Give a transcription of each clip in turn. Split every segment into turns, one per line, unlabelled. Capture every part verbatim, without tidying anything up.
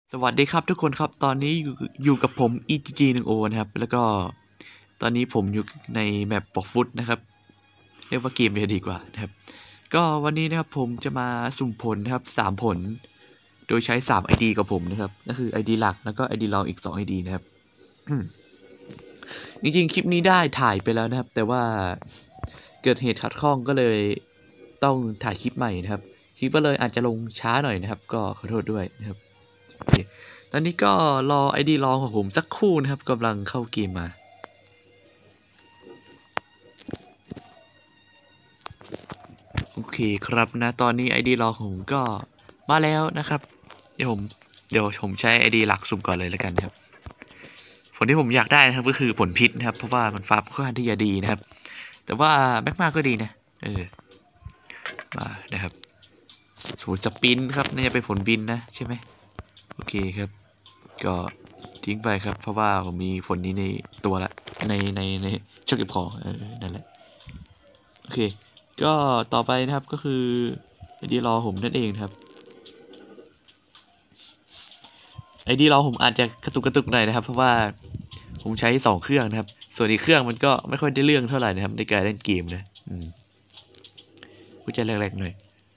สวัสดีครับทุกคนครับตอนนี้อยู่อยู่กับผม อี จี จี หนึ่ง โอ นะครับแล้วก็ตอนนี้ผมอยู่ในแมปปอกฟุตนะครับเรียกว่าเกมเลยดีกว่านะครับก็วันนี้นะครับผมจะมาสุ่มผลนะครับสามผลโดยใช้สาม ไอ ดี กับผมนะครับก็คือ ไอ ดี หลักแล้วก็ ไอ ดี รองอีกสอง ไอ ดี นะครับจริงๆคลิปนี้ได้ถ่ายไปแล้วนะครับแต่ว่าเกิดเหตุขัดข้องก็เลยต้องถ่ายคลิปใหม่นะครับคลิปก็เลยอาจจะลงช้าหน่อยนะครับก็ขอโทษด้วยนะครับโอเคตอนนี้ก็รอ ไอ ดี รองของผมสักครู่นะครับกำลังเข้าเกมมาโอเคครับนะตอนนี้ ไอ ดี รองของผมก็มาแล้วนะครับเดี๋ยวผมเดี๋ยวผมใช้ ไอ ดี หลักสุ่มก่อนเลยแล้วกันครับผลที่ผมอยากได้นะครับก็คือผลพิษนะครับเพราะว่ามันฟาร์มค่อนข้างที่จะดีนะครับแต่ว่าแม็กมาก็ดีนะเออมานะครับศูนย์สปินครับน่าจะเป็นผลบินนะใช่ไหมโอเคครับก็ทิ้งไปครับเพราะว่าผมมีผลนี้ในตัวละในในในช่องเก็บของเออนั่นแหละโอเคก็ต่อไปนะครับก็คือไอดีรอผมนั่นเองครับไอดีรอผมอาจจะกระตุกกระตุกหน่อยนะครับเพราะว่าผมใช้สองเครื่องนะครับส่วนอีกเครื่องมันก็ไม่ค่อยได้เรื่องเท่าไหร่นะครับในการเล่นเกมนะอืมกูจะแรกๆหน่อย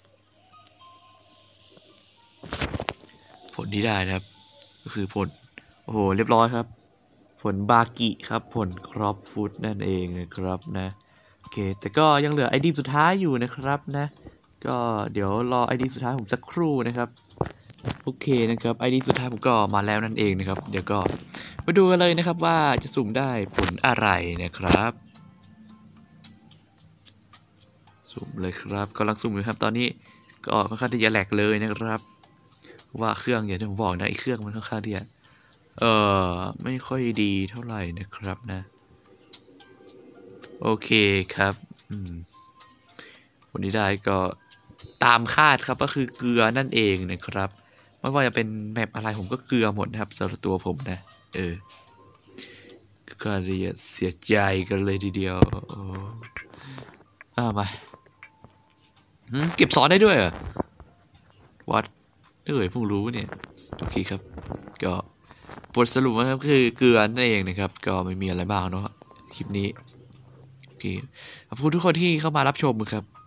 ผลที่ได้นะครับก็คือผลโอ้โหเรียบร้อยครับผลบากิครับผลครอปฟูดนั่นเองนะครับนะโอเคแต่ก็ยังเหลือ ไอ ดี สุดท้ายอยู่นะครับนะก็เดี๋ยวรอ ไอ ดี สุดท้ายผมสักครู่นะครับโอเคนะครับ ไอ ดี สุดท้ายผมก็มาแล้วนั่นเองนะครับเดี๋ยวก็มาดูกันเลยนะครับว่าจะสุ่มได้ผลอะไรนะครับสุ่มเลยครับกำลังสุ่มอยู่ครับตอนนี้ก็ค่อนข้างที่จะแหลกเลยนะครับว่าเครื่องอย่างที่ผมบอกนะไอเครื่องมันค่อนข้างที่จะเออไม่ค่อยดีเท่าไหร่นะครับนะโอเคครับอืมวันนี้ได้ก็ตามคาดครับก็คือเกลือนั่นเองนะครับไม่ว่าจะเป็นแมปอะไรผมก็เกลือหมดนะครับสำหรับตัวผมนะเออก็เลยเสียใจกันเลยทีเดียวโอ้อ่ามาเก็บซอสได้ด้วยเหรอวัดเอ้ยเพิ่งรู้เนี่ยโอเคครับก็บทสรุปนะครับคือเกลือนั่นเองนะครับก็ไม่มีอะไรมากเนาะคลิปนี้โอเคขอบคุณทุกคนที่เข้ามารับชมครับ